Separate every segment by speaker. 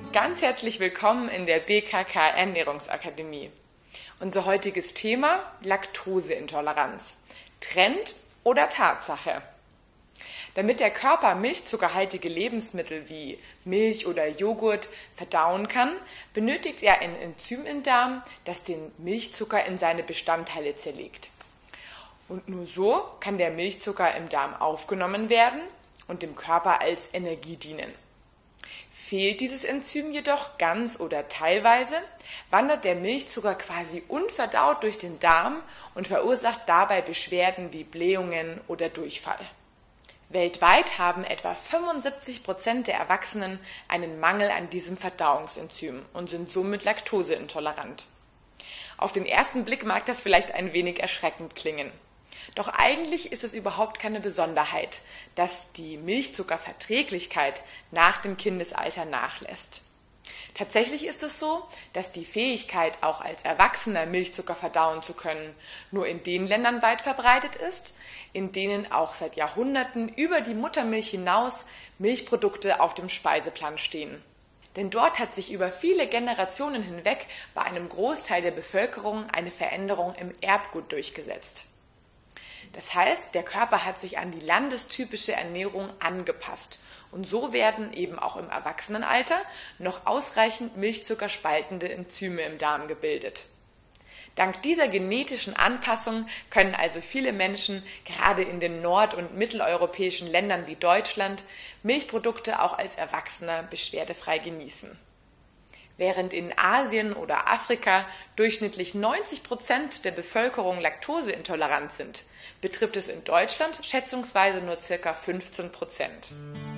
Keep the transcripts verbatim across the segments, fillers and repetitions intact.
Speaker 1: Ganz herzlich willkommen in der B K K Ernährungsakademie. Unser heutiges Thema: Laktoseintoleranz. Trend oder Tatsache? Damit der Körper milchzuckerhaltige Lebensmittel wie Milch oder Joghurt verdauen kann, benötigt er ein Enzym im Darm, das den Milchzucker in seine Bestandteile zerlegt. Und nur so kann der Milchzucker im Darm aufgenommen werden und dem Körper als Energie dienen. Fehlt dieses Enzym jedoch ganz oder teilweise, wandert der Milchzucker quasi unverdaut durch den Darm und verursacht dabei Beschwerden wie Blähungen oder Durchfall. Weltweit haben etwa fünfundsiebzig Prozent der Erwachsenen einen Mangel an diesem Verdauungsenzym und sind somit laktoseintolerant. Auf den ersten Blick mag das vielleicht ein wenig erschreckend klingen. Doch eigentlich ist es überhaupt keine Besonderheit, dass die Milchzuckerverträglichkeit nach dem Kindesalter nachlässt. Tatsächlich ist es so, dass die Fähigkeit, auch als Erwachsener Milchzucker verdauen zu können, nur in den Ländern weit verbreitet ist, in denen auch seit Jahrhunderten über die Muttermilch hinaus Milchprodukte auf dem Speiseplan stehen. Denn dort hat sich über viele Generationen hinweg bei einem Großteil der Bevölkerung eine Veränderung im Erbgut durchgesetzt. Das heißt, der Körper hat sich an die landestypische Ernährung angepasst und so werden eben auch im Erwachsenenalter noch ausreichend milchzuckerspaltende Enzyme im Darm gebildet. Dank dieser genetischen Anpassung können also viele Menschen, gerade in den nord- und mitteleuropäischen Ländern wie Deutschland, Milchprodukte auch als Erwachsener beschwerdefrei genießen. Während in Asien oder Afrika durchschnittlich neunzig Prozent der Bevölkerung laktoseintolerant sind, betrifft es in Deutschland schätzungsweise nur ca. fünfzehn Prozent.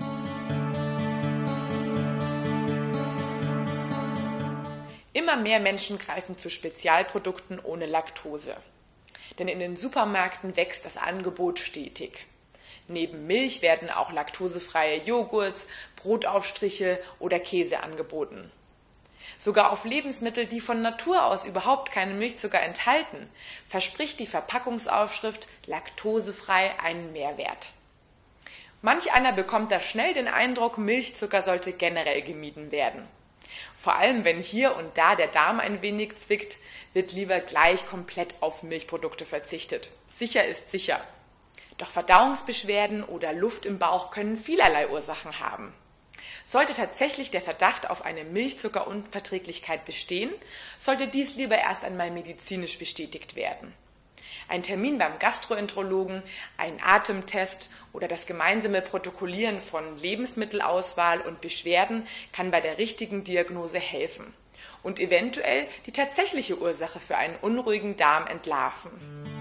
Speaker 1: Immer mehr Menschen greifen zu Spezialprodukten ohne Laktose. Denn in den Supermärkten wächst das Angebot stetig. Neben Milch werden auch laktosefreie Joghurts, Brotaufstriche oder Käse angeboten. Sogar auf Lebensmittel, die von Natur aus überhaupt keinen Milchzucker enthalten, verspricht die Verpackungsaufschrift laktosefrei einen Mehrwert. Manch einer bekommt da schnell den Eindruck, Milchzucker sollte generell gemieden werden. Vor allem, wenn hier und da der Darm ein wenig zwickt, wird lieber gleich komplett auf Milchprodukte verzichtet. Sicher ist sicher. Doch Verdauungsbeschwerden oder Luft im Bauch können vielerlei Ursachen haben. Sollte tatsächlich der Verdacht auf eine Milchzuckerunverträglichkeit bestehen, sollte dies lieber erst einmal medizinisch bestätigt werden. Ein Termin beim Gastroenterologen, ein Atemtest oder das gemeinsame Protokollieren von Lebensmittelauswahl und Beschwerden kann bei der richtigen Diagnose helfen und eventuell die tatsächliche Ursache für einen unruhigen Darm entlarven.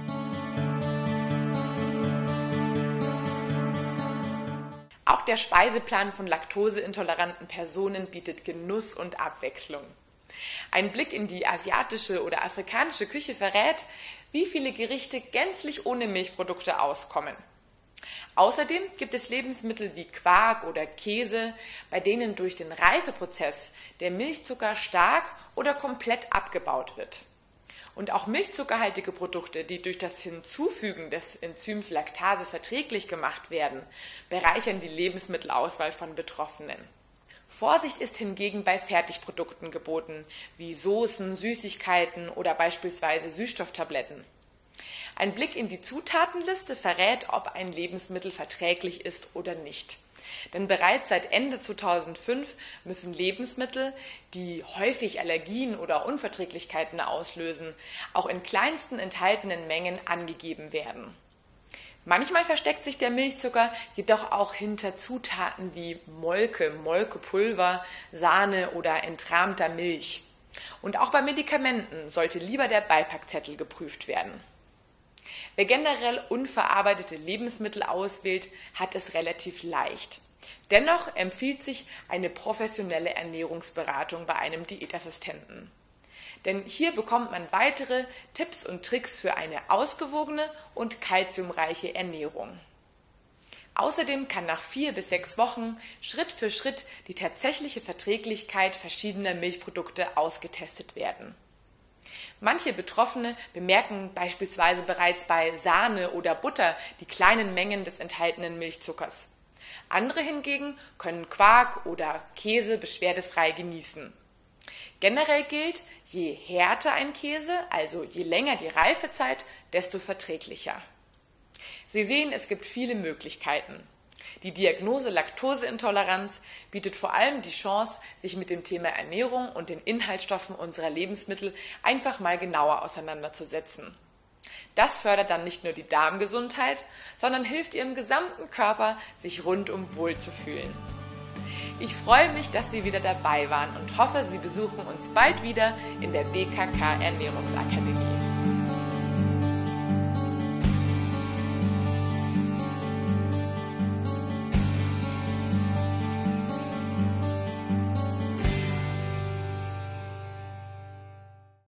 Speaker 1: Auch der Speiseplan von laktoseintoleranten Personen bietet Genuss und Abwechslung. Ein Blick in die asiatische oder afrikanische Küche verrät, wie viele Gerichte gänzlich ohne Milchprodukte auskommen. Außerdem gibt es Lebensmittel wie Quark oder Käse, bei denen durch den Reifeprozess der Milchzucker stark oder komplett abgebaut wird. Und auch milchzuckerhaltige Produkte, die durch das Hinzufügen des Enzyms Laktase verträglich gemacht werden, bereichern die Lebensmittelauswahl von Betroffenen. Vorsicht ist hingegen bei Fertigprodukten geboten, wie Soßen, Süßigkeiten oder beispielsweise Süßstofftabletten. Ein Blick in die Zutatenliste verrät, ob ein Lebensmittel verträglich ist oder nicht. Denn bereits seit Ende zweitausendfünf müssen Lebensmittel, die häufig Allergien oder Unverträglichkeiten auslösen, auch in kleinsten enthaltenen Mengen angegeben werden. Manchmal versteckt sich der Milchzucker jedoch auch hinter Zutaten wie Molke, Molkepulver, Sahne oder entrahmter Milch. Und auch bei Medikamenten sollte lieber der Beipackzettel geprüft werden. Wer generell unverarbeitete Lebensmittel auswählt, hat es relativ leicht. Dennoch empfiehlt sich eine professionelle Ernährungsberatung bei einem Diätassistenten. Denn hier bekommt man weitere Tipps und Tricks für eine ausgewogene und kalziumreiche Ernährung. Außerdem kann nach vier bis sechs Wochen Schritt für Schritt die tatsächliche Verträglichkeit verschiedener Milchprodukte ausgetestet werden. Manche Betroffene bemerken beispielsweise bereits bei Sahne oder Butter die kleinen Mengen des enthaltenen Milchzuckers. Andere hingegen können Quark oder Käse beschwerdefrei genießen. Generell gilt, je härter ein Käse, also je länger die Reifezeit, desto verträglicher. Sie sehen, es gibt viele Möglichkeiten. Die Diagnose Laktoseintoleranz bietet vor allem die Chance, sich mit dem Thema Ernährung und den Inhaltsstoffen unserer Lebensmittel einfach mal genauer auseinanderzusetzen. Das fördert dann nicht nur die Darmgesundheit, sondern hilft Ihrem gesamten Körper, sich rundum wohlzufühlen. Ich freue mich, dass Sie wieder dabei waren und hoffe, Sie besuchen uns bald wieder in der B K K Ernährungsakademie.